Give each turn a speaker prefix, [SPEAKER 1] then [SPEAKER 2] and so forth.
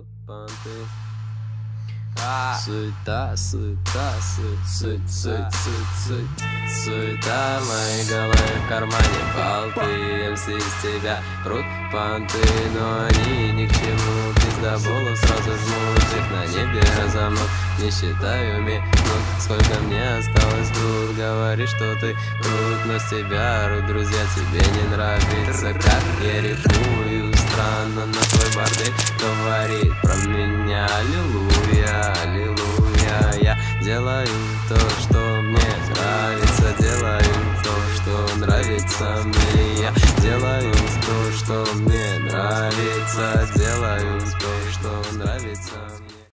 [SPEAKER 1] прут понты. Суета, суета, суета в моей голове, в кармане болты. МС из тебя прут понты, но они ни к чему. Пиздоболов сразу жмут, их на небе разомнут. Не считаю минут, сколько мне осталось тут. Говоришь, что ты крут, но с тебя орут друзья. Тебе не нравится, как я рифмую. Странно, на твой бордель говорит про меня. Аллилуйя, аллилуйя. Я делаю то, что мне нравится. Делаю то, что нравится мне. Я делаю то, что мне нравится. Делаю то, что нравится.